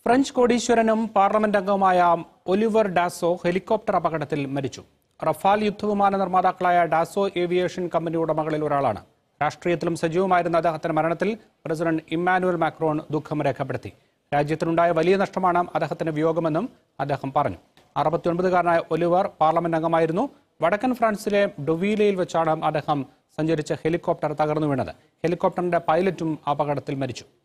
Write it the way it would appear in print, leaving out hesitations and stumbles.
French കോടീശ്വരനും parliament അംഗവുമായ Olivier Dassault helicopter അപകടത്തിൽ മരിച്ചു. റഫാൽ യുദ്ധവിമാന നിർമ്മാതാക്കളായ ഡാസോ ഏവിയേഷൻ കമ്പനി ഉടമകളിൽ ഒരാളാണ്. രാഷ്ട്രീയത്തിലും സജീവമായിരുന്ന അദ്ദേഹത്തിന്റെ മരണത്തിൽ പ്രസിഡന്റ് ഇമ്മാനുവൽ മാക്രോൺ ദുഃഖം രേഖപ്പെടുത്തി. രാജ്യത്തിനുണ്ടായ വലിയ നഷ്ടമാണ് അദ്ദേഹത്തിന്റെ വിയോഗമെന്നും അദ്ദേഹം പറഞ്ഞു. 69-കാരനായ ഒലിവർ പാർലമെന്റ് അംഗമായിരുന്നു. വടക്കൻ ഫ്രാൻസിലെ ഡൊവീലയിൽ വെച്ചാണ് അദ്ദേഹം സഞ്ചരിച്ച ഹെലികോപ്റ്റർ തകർന്നു വീണത്. ഹെലികോപ്റ്ററിന്റെ പൈലറ്റും അപകടത്തിൽ മരിച്ചു.